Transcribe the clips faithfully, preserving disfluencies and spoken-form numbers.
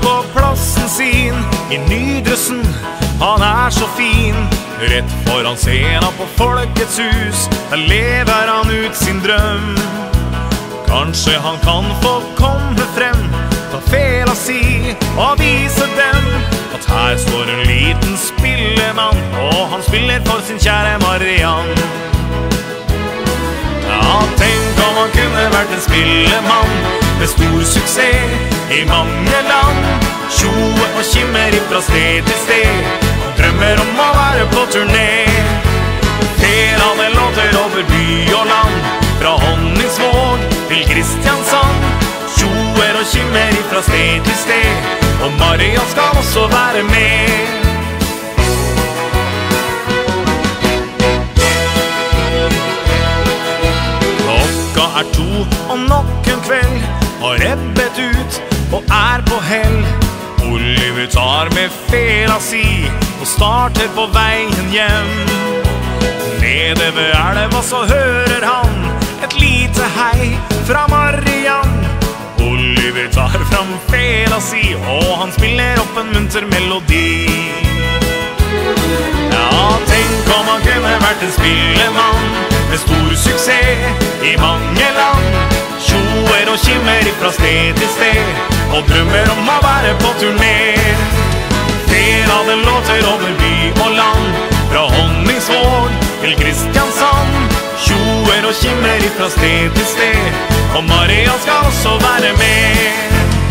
på plassen sin i nydressen, han er så fin. Rett foran scenen på Folkets hus, der lever han ut sin drøm. Kanskje han kan få komme frem, ta fela si og vise dem at her står en liten spillemann, og han spiller for sin kjære Mariann. Ja, tenk om han kunne vært en spillemann med stor suksess i mange land. Tjoe og kimmer fra sted til sted, han drømmer om å være på turné. Flere låter over by og land, fra Honningsvåg til Kristiansand. Tjoer og kimmer fra sted til sted, og Mariann skal også være med. Klokka er to, og nok en kveld har ebbet ut og er på hell. Oliver tar med fela si og starter på veien hjem. Nede ved elva så hører han et lite hei fra Mariann. Oliver tar fram fela si, og han spiller opp en munter melodi. Ja, tenk om han kunne vært en spillemann med stor suksess i mange land. Tjoer og kimmer fra sted til sted, og drømmer om å være på turné. Flere av den låter over by og land, fra Honningsvåg til Kristiansand. Tjoer og kimmer fra sted til sted, og Mariann skal også være med.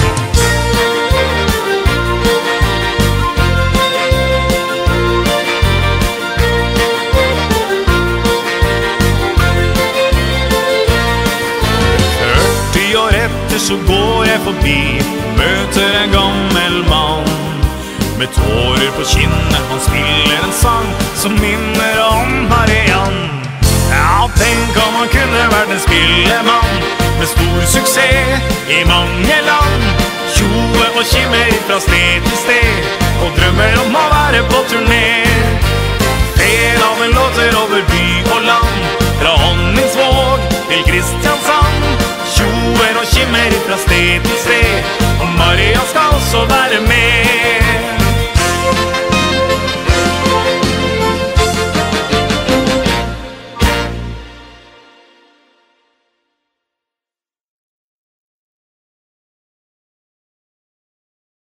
førti år etter så går jeg forbi, møter en gammel mann med tårer på kinnet. Han spiller en sang som minner om Mariann. Ja, tenk om han kunne vært en spillemann med stor suksess i mange land. Tjoe og kimmer fra sted til sted, og drømmer om å være på turné. Flere av en låter over by og land, fra Honningsvåg til Kristiansand. Tjoer og kimmer fra sted til sted, og Mariann skal også være med.